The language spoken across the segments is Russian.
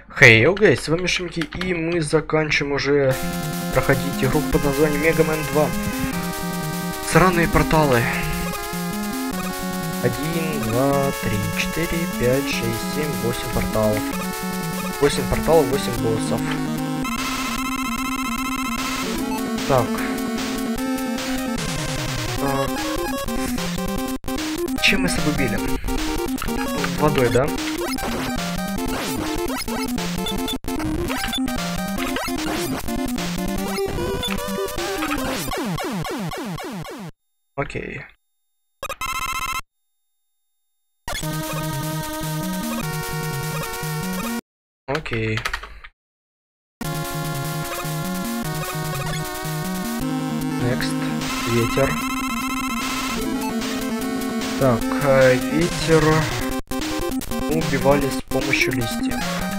Хей, окей, с вами Шимки, и мы заканчиваем уже проходить игру под названием Mega Man 2. Сраные порталы. 1, 2, 3, 4, 5, 6, 7, 8 порталов. 8 порталов, 8 боссов. Так. Чем мы с собой били? Водой, да? Окей. Окей. Next. Ветер. Так, ветер убивали с помощью листьев.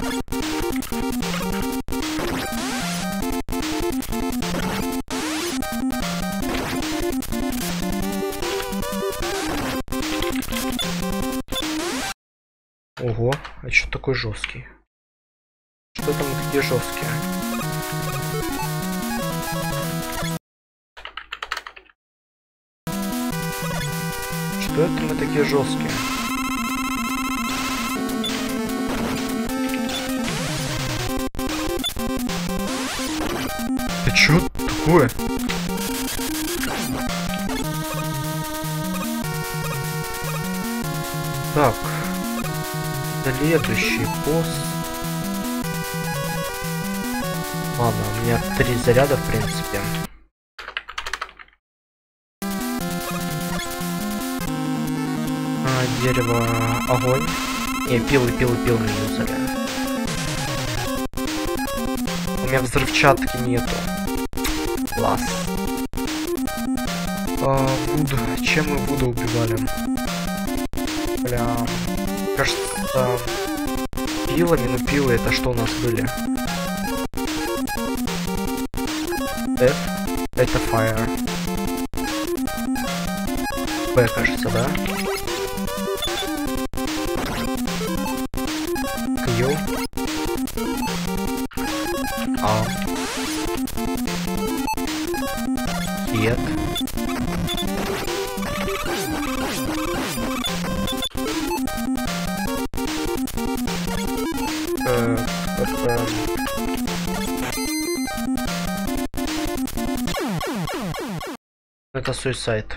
Ого, а что такой жесткий? Что там такие жесткие? Что это мы такие жесткие? Ты чё такое? Так. Следующий босс. Ладно, у меня 3 заряда в принципе. Дерево, огонь. Не, пилы не юзали. У меня взрывчатки нету. Класс. Вуд. Чем мы Вуда убивали? Бля. Кажется, пилами, но пилы это что у нас были? F. Это fire. B, кажется, да? Q. А. Нет. Это суицид.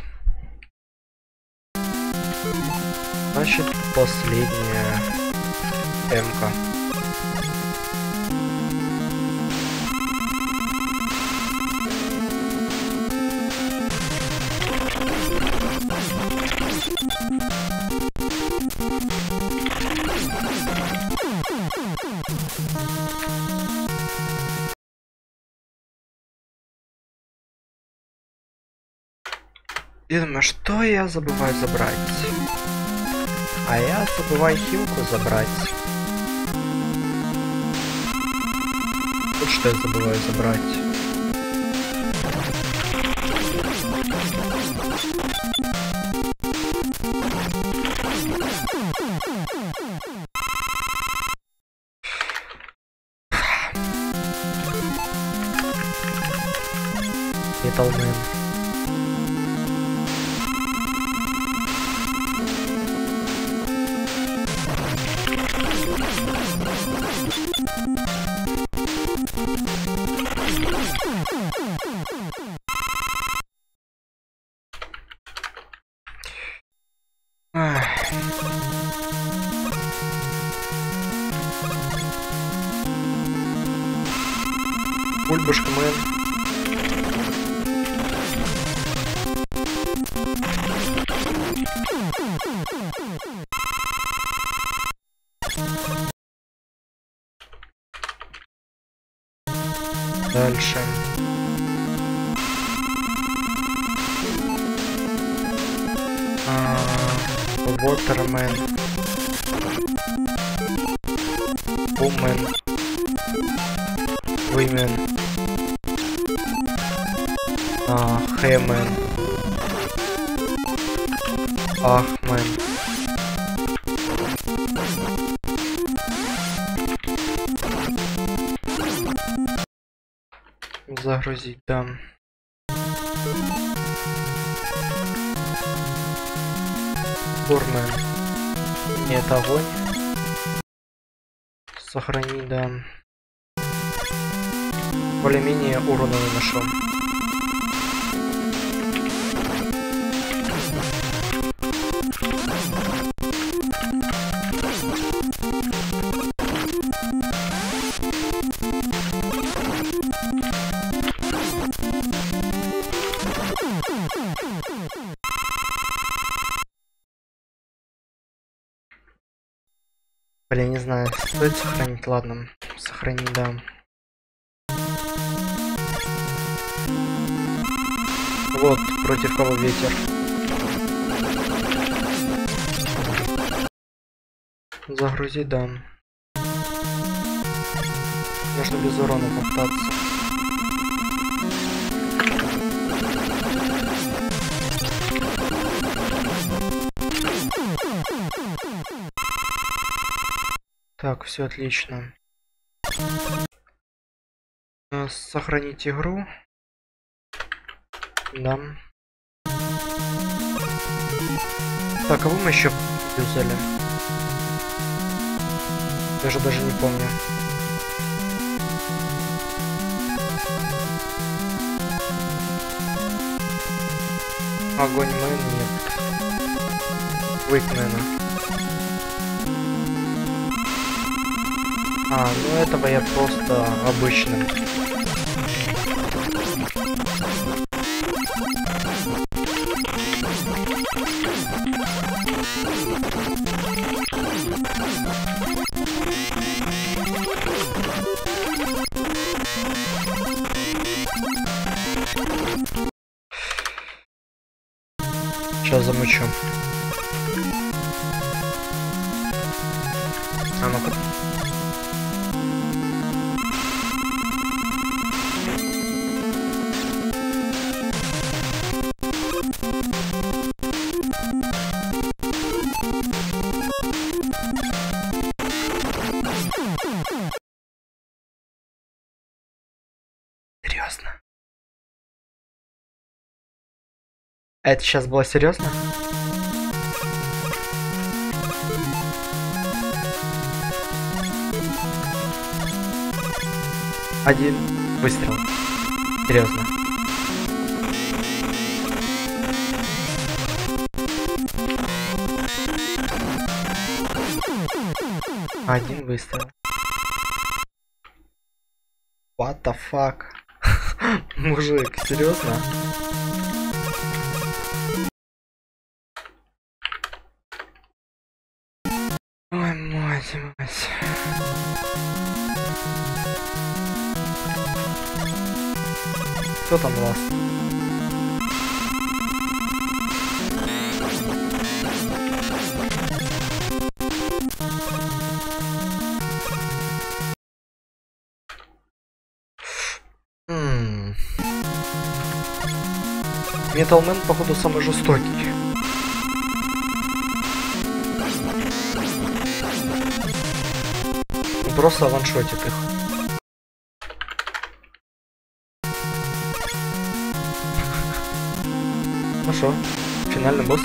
Значит, последняя М-ка. Я думаю, что я забываю забрать? А я забываю хилку забрать. Вот что я забываю забрать. Металмен. Бульбашка мэн. Дальше. Waterman. Woman. Women. Хэмен. Ахмен. Загрузить, да. Бурмен. Нет, огонь. Сохрани, да. Более-менее урона наношу. Блин, не знаю, стоит сохранить, ладно. Сохрани, да. Вот, против кого ветер. Загрузи, да. Нужно без урона попытаться. Так, все отлично. Сохранить игру. Да. Так, кого мы еще юзали? Я же даже не помню. Огонь мэн нет. Уикмена. Ну этого я просто обычным. Сейчас замучу. Ну-ка. Серьезно? Это сейчас было серьезно? Один выстрел. Серьезно. Один выстрел. What the fuck? Мужик, серьезно? Ой, мать. Кто там ласт? Металмен, походу, самый жестокий. Он просто ваншотит их. Ну шо, финальный босс.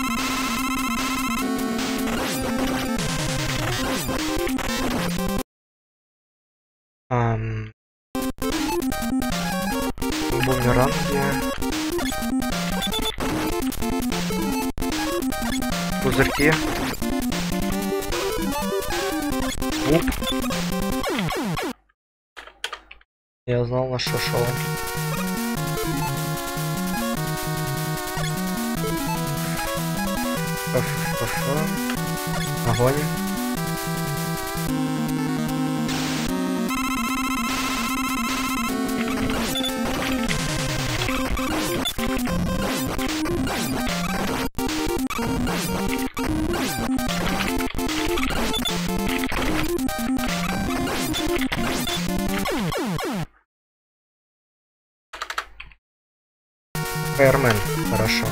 Бумеранги. Пузырьки. Уп. Я знал, на что шел. Огонь. Фаермен, хорошо.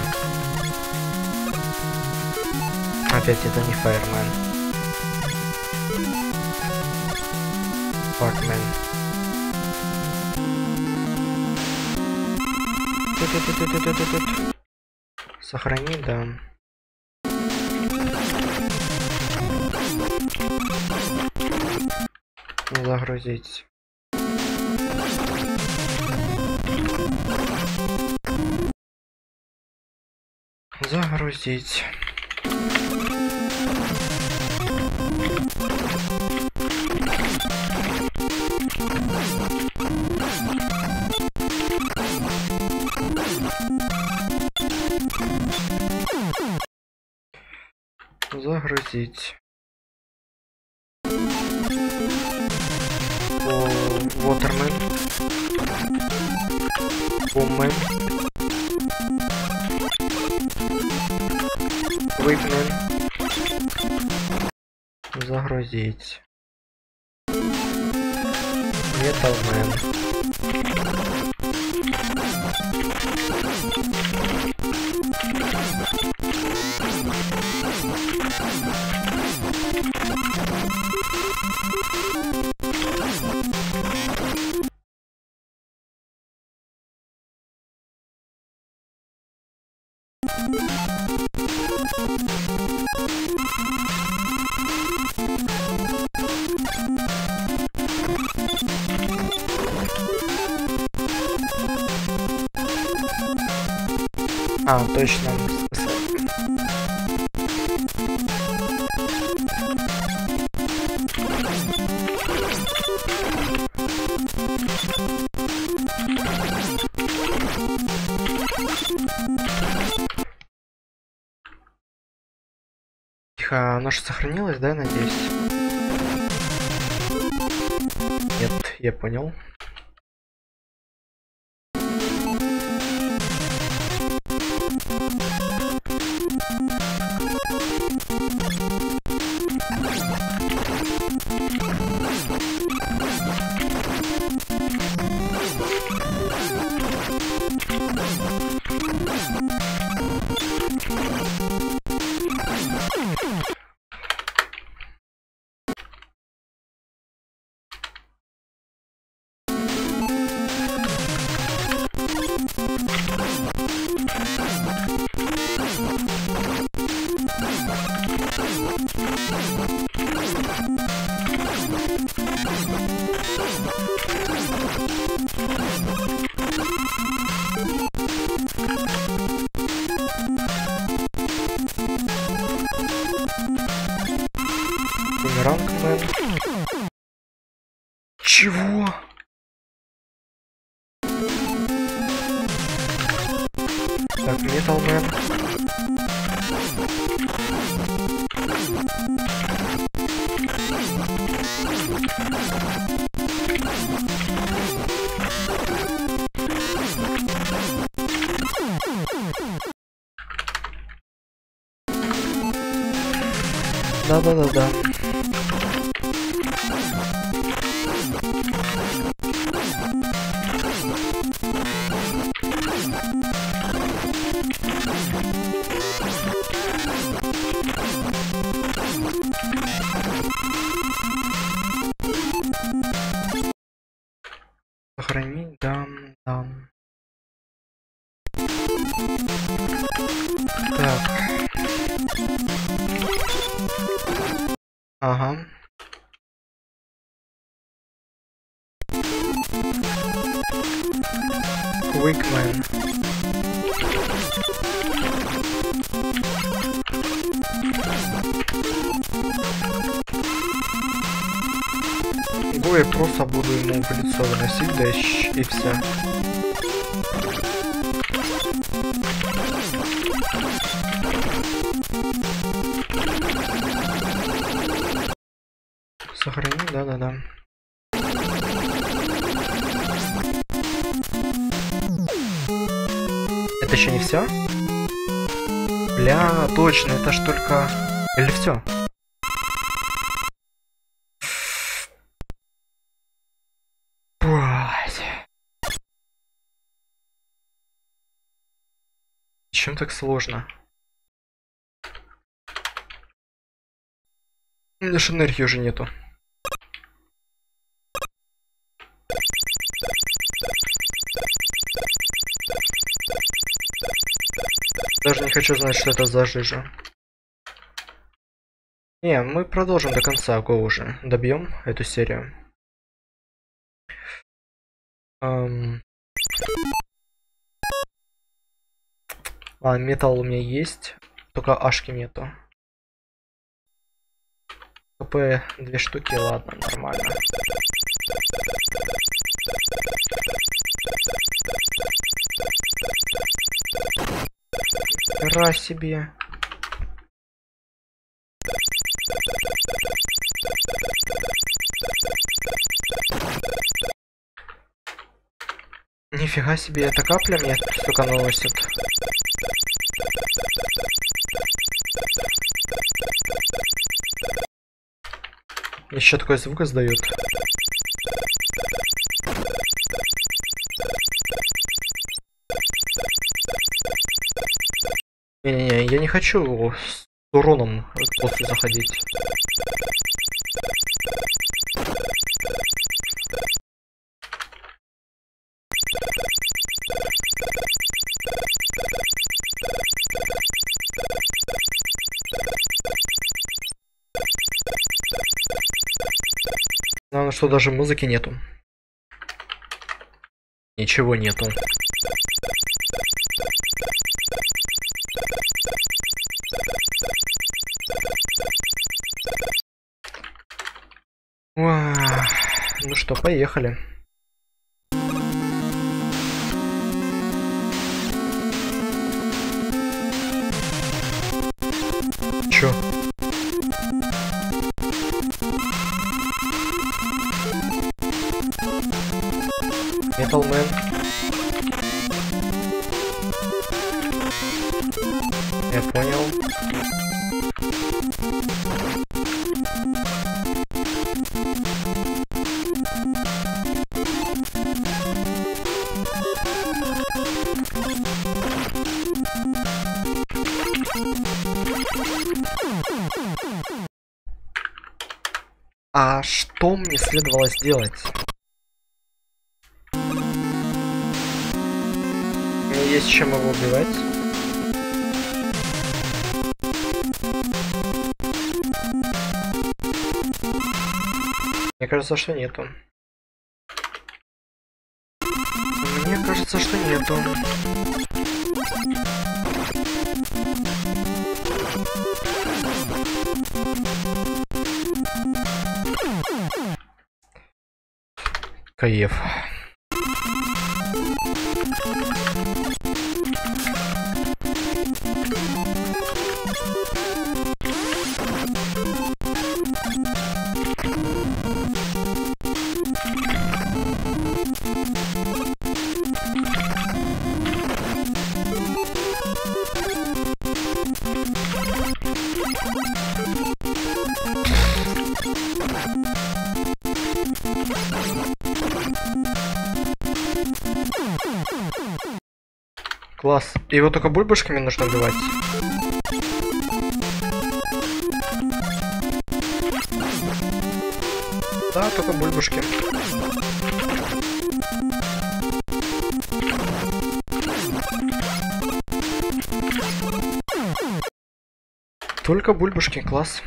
Опять это не Фаермен. Факмен. Сохранить, да. Загрузить. Загрузить. Загрузить. Waterman. Boomman. Wigman. Загрузить. Metalman. А, точно. Тихо, оно же сохранилось, да, надеюсь? Нет, я понял. Бумерангмен. Чего? Так, Металмен. Да-да-да-да. Сохранить, дам. Так. Ага. Wigman. Я просто буду ему в лицо выносить, да и все. Сохрани, да-да-да. Это еще не все? Бля, точно, это ж только... Или все? Чем так сложно? У меня же энергии уже нету. Даже не хочу знать, что это за жижа. Не, мы продолжим до конца, го уже. Добьем эту серию. Металл у меня есть, только ашки нету. КП 2 штуки, ладно, нормально. Хера себе. Нифига себе, эта капля мне столько наносит. Еще такой звук издает. Не-не-не, я не хочу с уроном к боссу заходить. Главное, что даже музыки нету. Ничего нету. Ну что, поехали. Чё? Металмен. Я понял. А что мне следовало сделать? У меня есть чем его убивать. Мне кажется, что нету. Мне кажется, что нету. Кайф. Класс. Его только бульбашками нужно убивать. Да, только бульбашки. Только бульбашки, класс.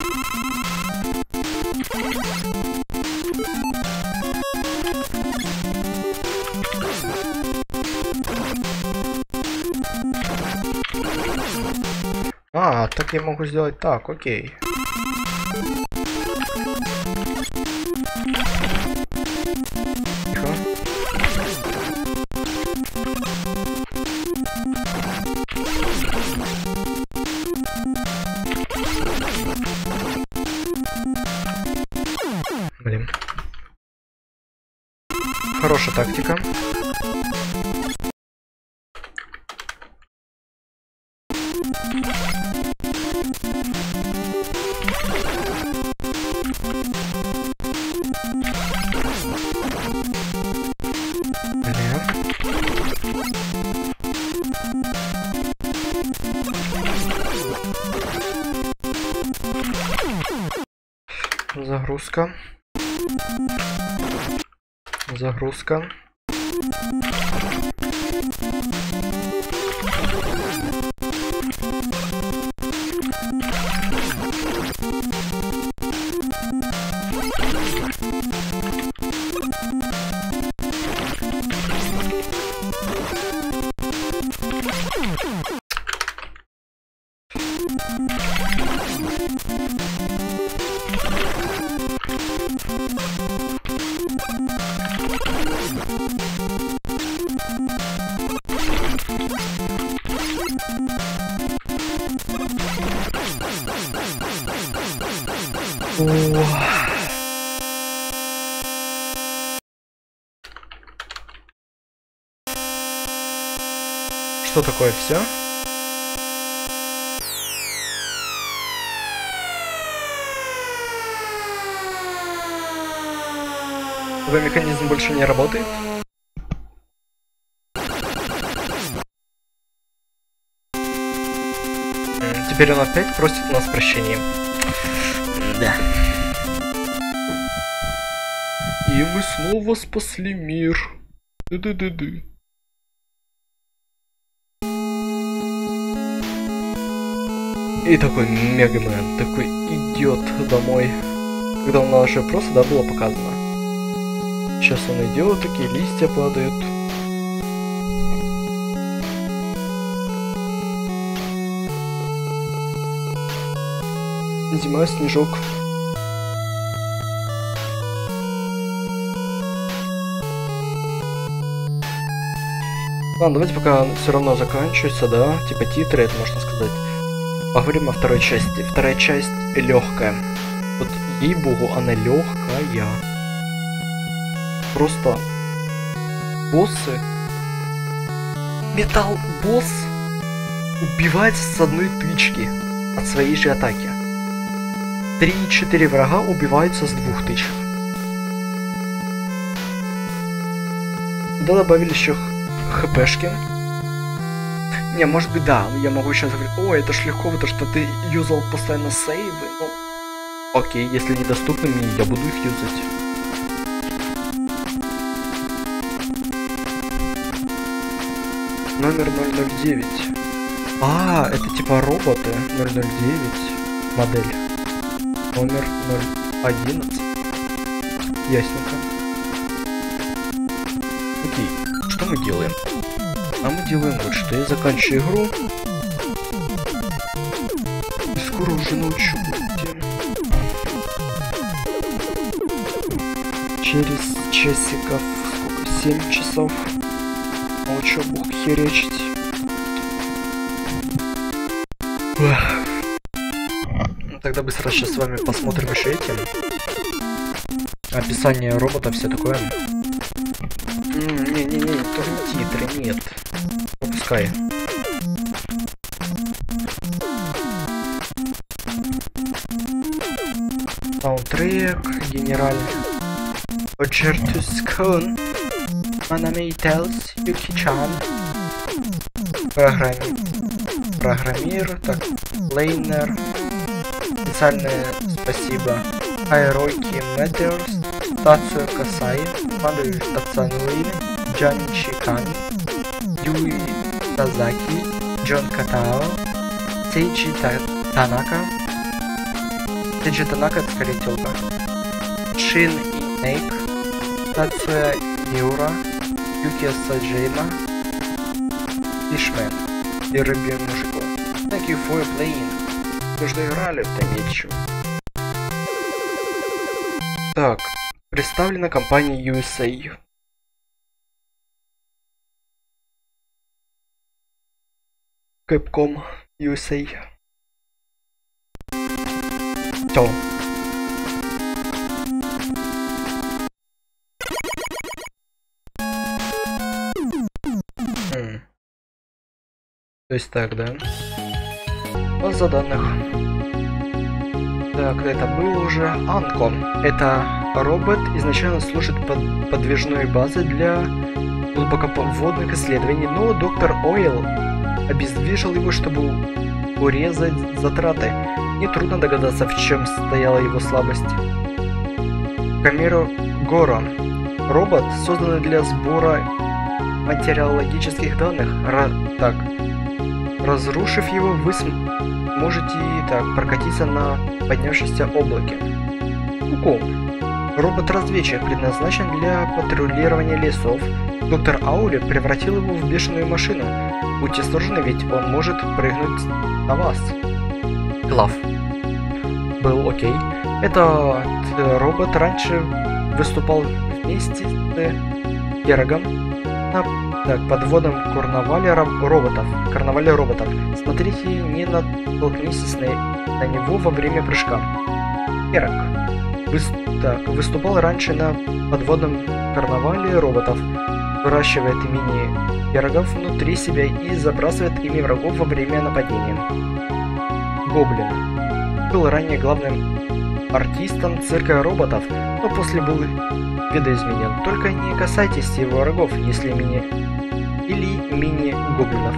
А, так я могу сделать так, окей. Тихо. Блин. Хорошая тактика. Загрузка. Загрузка. О. Что такое все? Твой механизм больше не работает? Теперь он опять просит у нас прощения. Да. И мы снова спасли мир. Ды-ды-ды-ды. И такой Мегамен, такой идет домой. Когда у нас уже просто, да, было показано. Сейчас он идет, такие листья падают. Зима, снежок. Ладно, давайте пока все равно заканчивается, да, типа титры, это можно сказать. Поговорим о второй части. Вторая часть легкая. Вот ей-богу, она легкая. Просто боссы. Металл-босс убивается с одной тычки от своей же атаки. 3-4 врага убиваются с 2 тычек. Туда добавили еще хпшки. Не, может быть, да, я могу сейчас говорить, о, это ж легко, потому что ты юзал постоянно сейвы. Ну, окей, если недоступны мне, я буду их юзать. Номер 009. А, это типа роботы 009 модель. Номер 011. Ясненько. Окей, что мы делаем? А мы делаем вот что. Я заканчиваю игру. И скоро уже научу. Через часиков, сколько, 7 часов научу бух херечить. Ну, тогда быстро сейчас с вами посмотрим еще эти. Описание робота, все такое. Не-не-не, тоже титры, нет. Пропускай. Саундтрек, генеральный. Очертускун. Манами Телс, Юки-чан. Программир, так, лейнер. Специальное спасибо. Хайроки Метеорс. Тацуя Касай, Мадуи Тацануи, Джан Чикан, Юи Тазаки, Джон Катао, Сейджи Танака. Сейджи Танака это скорее тёлка. Шин и Нейк, Тацуя Юра, Юки Саджейма, Фишмен и Рыбий Мужиков. Thank you for playing. Вы что играли в Томичу? Так. Представлена компания USA. Capcom USA. Всё. То есть так, да? База данных. Так, это было уже. Анко. Это робот изначально служит подвижной базой для глубоководных исследований, но доктор Ойл обездвижил его, чтобы урезать затраты. Нетрудно догадаться, в чем стояла его слабость. Камеру Горо. Робот, созданный для сбора материологических данных. Разрушив его, вы сможете прокатиться на поднявшемся облаке. Куку. Робот-разведчик предназначен для патрулирования лесов. Доктор Аули превратил его в бешеную машину. Будьте осторожны, ведь он может прыгнуть на вас. Глав. Был окей. Этот робот раньше выступал вместе с Герагом на подводном карнавале роботов. Смотрите, не натолкнитесь на него во время прыжка. Керак выступал раньше на подводном карнавале роботов, выращивает мини-керагов внутри себя и забрасывает ими врагов во время нападения. Гоблин был ранее главным артистом цирка роботов, но после был видоизменен. Только не касайтесь его врагов, если мини-гоблинов.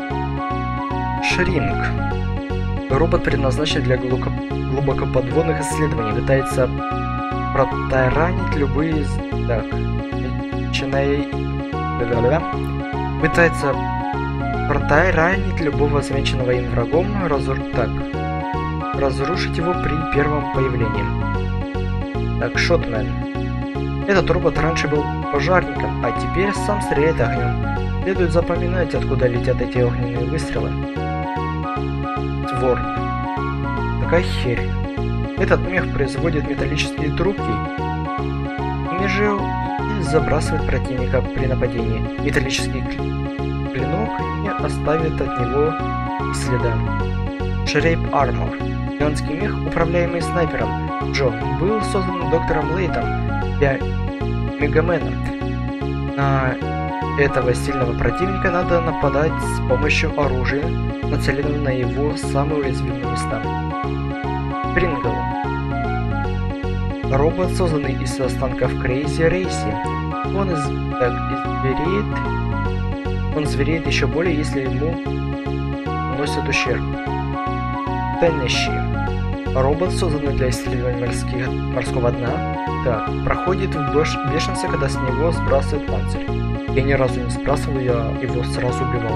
Шринг. Робот предназначен для глубокоподводных исследований, пытается протаранить любые... Пытается протаранить любого замеченного им врагом, разрушить его при первом появлении. Шотмен. Этот робот раньше был пожарником, а теперь сам стреляет огнем. Следует запоминать, откуда летят эти огненные выстрелы. Творн. Такая херь. Этот мех производит металлические трубки и забрасывает противника при нападении. Металлический клинок не оставит от него следа. Шрейп Армор. Гигантский мех, управляемый снайпером Джо, был создан доктором Лейтом для Мегамена. На этого сильного противника надо нападать с помощью оружия, нацеленного на его самые уязвимые места. Прингл. Робот, созданный из останков Крейзи Рейси. Он звереет еще более, если ему наносят ущерб. Теннещи. Робот, созданный для исследования морского дна, проходит в бешенстве, когда с него сбрасывают панцирь. Я ни разу не сбрасывал, я его сразу убивал.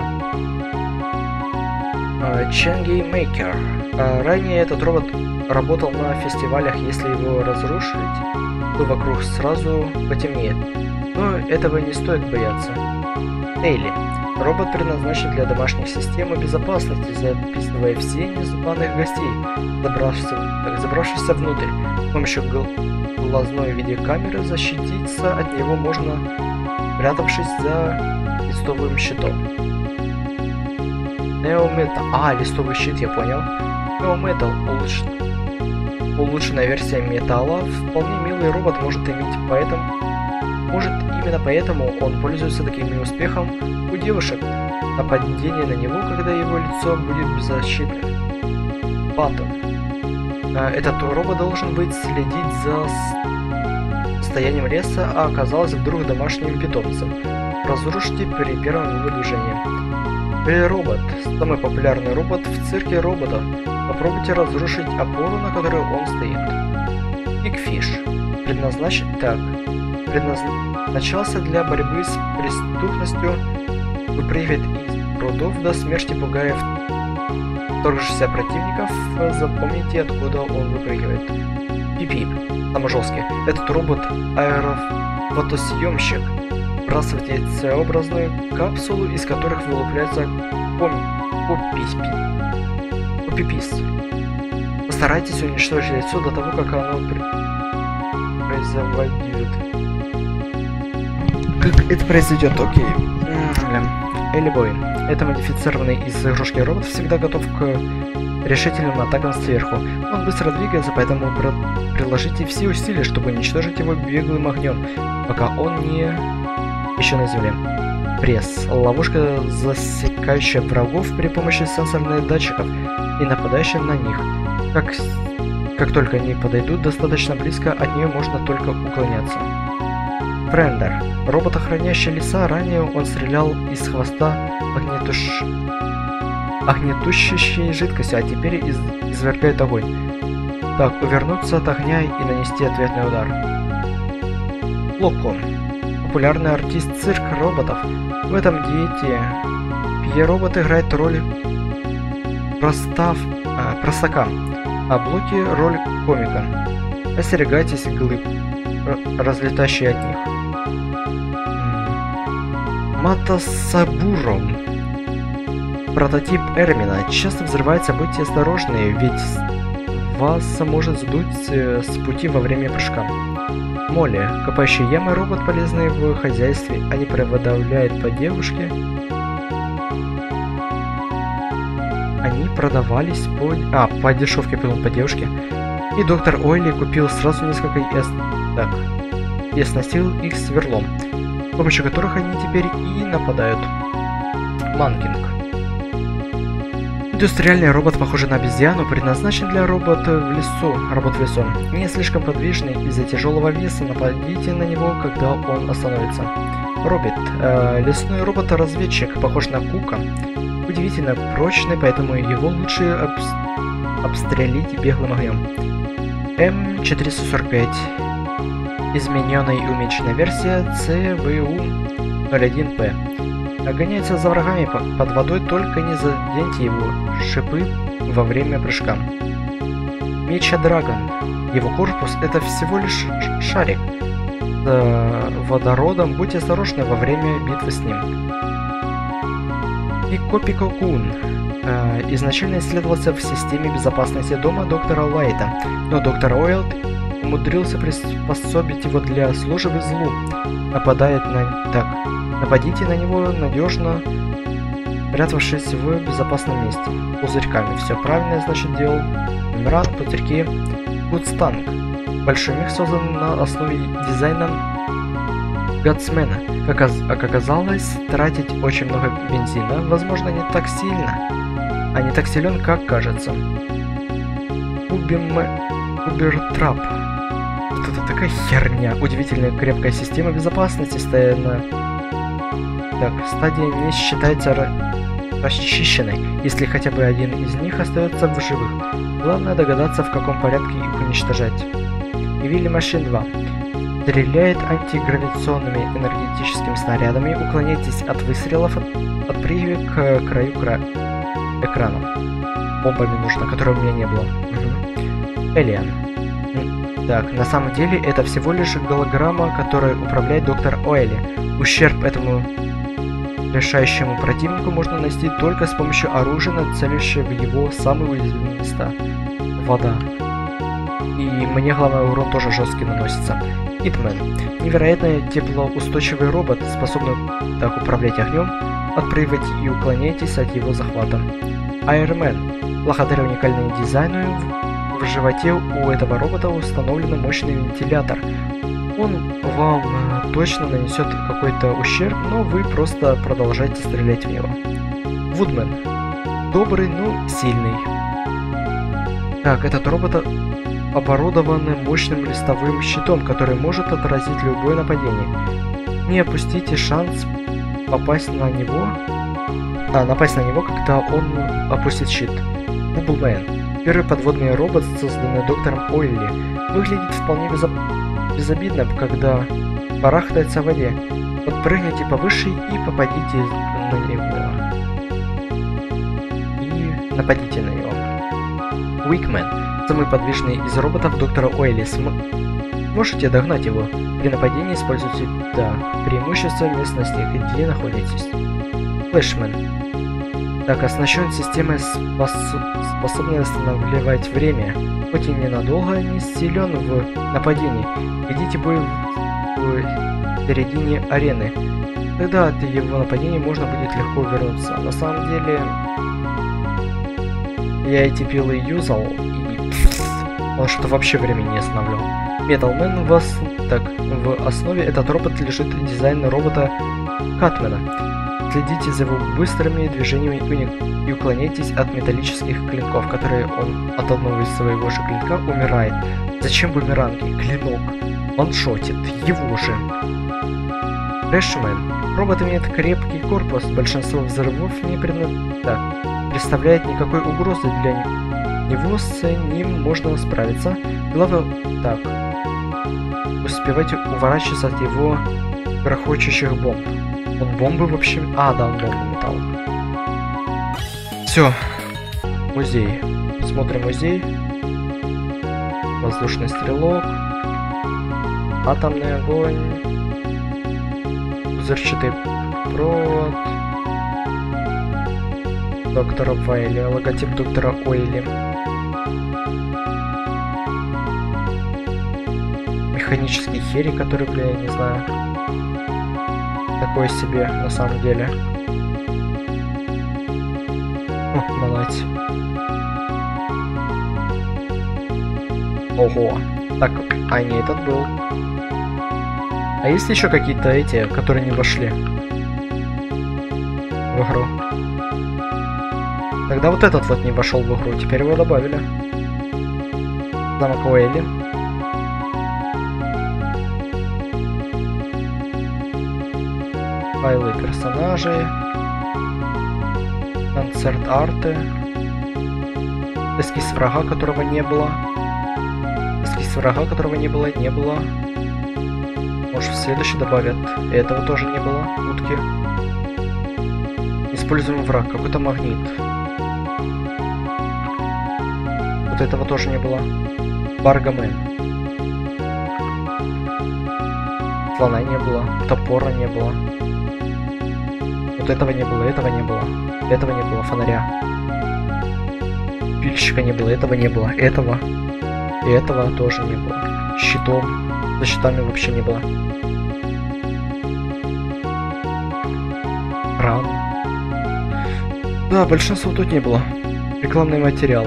Ченги Мейкер. Ранее этот робот работал на фестивалях. Если его разрушить, то вокруг сразу потемнеет. Но этого не стоит бояться. Эйли. Робот предназначен для домашних систем безопасности, записывая все незваных гостей, забравшихся внутрь. С помощью глазной видеокамеры защититься от него можно, прятавшись за листовым щитом. Неометал. Листовый щит, я понял. Неометал. Улучшенная версия металла. Вполне милый робот именно поэтому он пользуется таким успехом у девушек. Нападение на него, когда его лицо будет беззащитным. Паттон. Этот робот должен быть следить за состоянием леса, а оказался вдруг домашним питомцем. Разрушите при первом его движении. Робот. Самый популярный робот в цирке роботов. Попробуйте разрушить опору, на которой он стоит. Бигфиш. Предназначался для борьбы с преступностью, выпрыгивает из прудов до смерти, пугая вторгшихся противников. Запомните, откуда он выпрыгивает. Пип-Пип. Самый жесткий. Этот робот аэрофотосъемщик. Выбрасывайте С-образную капсулу, из которых вылупляется попипис. Постарайтесь уничтожить яйцо до того, как оно произойдет. Окей. Элибой. Это модифицированный из игрушки робот, всегда готов к решительным атакам сверху. Он быстро двигается, поэтому приложите все усилия, чтобы уничтожить его беглым огнем, пока он не еще на земле. Пресс. Ловушка, засекающая врагов при помощи сенсорных датчиков и нападающая на них. Как только они подойдут достаточно близко, от нее можно только уклоняться. Френдер. Робот, охраняющий леса. Ранее он стрелял из хвоста огнетушащей жидкости, а теперь извергает огонь. Увернуться от огня и нанести ответный удар. Локон. Популярный артист цирка роботов. В этом диете Пье-робот играет роль простака, а Блоки роль комика. Остерегайтесь глыб, разлетающие от них. Матасабуро. Прототип Эрмина часто взрывается, будьте осторожны, ведь вас может сдуть с пути во время прыжка. Молли. Копающие ямы робот, полезный в хозяйстве. Они продавляют по девушке. Они продавались по дешевке, потом по девушке. И доктор Ойли купил сразу несколько и оснастил их сверлом, с помощью которых они теперь и нападают. Манкинг. Индустриальный робот, похожий на обезьяну, предназначен для работ в лесу. Не слишком подвижный из-за тяжелого веса, нападите на него, когда он остановится. Робит. Лесной робот-разведчик, похож на Кука. Удивительно прочный, поэтому его лучше обстрелить беглым огнем. М445. Измененная и уменьшенная версия ЦВУ-01П. Гоняется за врагами под водой, только не заденьте его шипы во время прыжка. Меча Драгон. Его корпус это всего лишь шарик с водородом, будьте осторожны во время битвы с ним. И Копико Кун. Изначально исследовался в системе безопасности дома доктора Лайта, но доктор Ойл умудрился приспособить его для службы злу. Нападите на него надежно, прятавшись в безопасном месте. Пузырьками. Все правильно, значит, делал. Миран, пузырьки. Гудстанг. Большой мех создан на основе дизайна Гатсмена. Как оказалось, тратить очень много бензина, возможно, не так силен, как кажется. Убертрап. Вот это такая херня. Удивительная крепкая система безопасности, стадия не считается расчищенной, если хотя бы один из них остается в живых. Главное догадаться, в каком порядке их уничтожать. И Вилли Машин 2. Стреляет антигравитационными энергетическими снарядами, уклоняйтесь от выстрелов, отпрыгивая к краю экрана. Бомбами нужно, которой у меня не было. Элиан. Так, на самом деле это всего лишь голограмма, которой управляет доктор Ойли. Ущерб этому решающему противнику можно нанести только с помощью оружия, нацелившего в его самые уязвимые места. Вода. И мне главный урон тоже жесткий наносится. Хитмен. Невероятно теплоустойчивый робот, способный так управлять огнем, отпрыгивать и уклоняйтесь от его захвата. Айронмен. Благодаря уникальному дизайну в животе у этого робота установлен мощный вентилятор. Он вам точно нанесет какой-то ущерб, но вы просто продолжайте стрелять в него. Вудмен. Добрый, но сильный. Так, этот робот оборудован мощным листовым щитом, который может отразить любое нападение. Не опустите шанс напасть на него, когда он опустит щит. Бублмен. Первый подводный робот, созданный доктором Ойли, выглядит вполне безобидно, когда барахтается в воде. Подпрыгните повыше и попадите на него. И нападите на него. Уикмен. Самый подвижный из роботов доктора Ойли. Можете догнать его. При нападении используйте преимущество местности, где находитесь. Флэшмен. Так, оснащен системой, способной останавливать время. Хоть и ненадолго, не силен в нападении. Ведите бой в середине арены. Тогда от его нападения можно будет легко вернуться. На самом деле, я эти пилы юзал, и он что-то вообще времени не останавливал. Металмен в основе этот робот лежит дизайн робота Катмена. Следите за его быстрыми движениями и уклоняйтесь от металлических клинков, которые он от одного из своего же клинка умирает. Зачем бумеранги? Клинок. Ваншотит. Его же. Рэшмен. Робот имеет крепкий корпус. Большинство взрывов не представляет никакой угрозы для него. С ним можно справиться. Главное, успевайте уворачиваться от его грохочущих бомб. Он бомбы вообще... он бомбы метал. Все. Музей. Смотрим музей. Воздушный стрелок. Атомный огонь. Пузырчатый провод. Доктора Ойли. Логотип доктора Ойли. Механический хери, который, я не знаю... Такое себе, на самом деле. Молодец. Ого. Так, а не этот был. А есть еще какие-то эти, которые не вошли в игру? Тогда вот этот вот не вошел в игру, теперь его добавили. Замок Уэйли. Файлы персонажей. Концерт арты. Эскиз врага, которого не было. Эскиз врага, которого не было. Может, в следующий добавят. И этого тоже не было. Утки. Используем враг. Какой-то магнит. Вот этого тоже не было. Баргамен. Слона не было. Топора не было. Вот этого не было. Этого не было. Этого не было. Фонаря. Пильщика не было. Этого не было. Этого. И этого тоже не было. Щитов. За щитами вообще не было. Ран. Да, большинства тут не было. Рекламные материалы.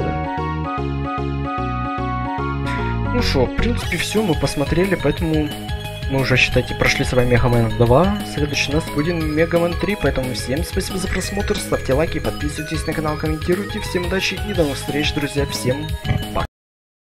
Ну что, в принципе, все мы посмотрели, поэтому мы уже, считайте, прошли с вами Мегамен 2. Следующий у нас будет Мегамен 3, поэтому всем спасибо за просмотр, ставьте лайки, подписывайтесь на канал, комментируйте. Всем удачи и до новых встреч, друзья. Всем пока.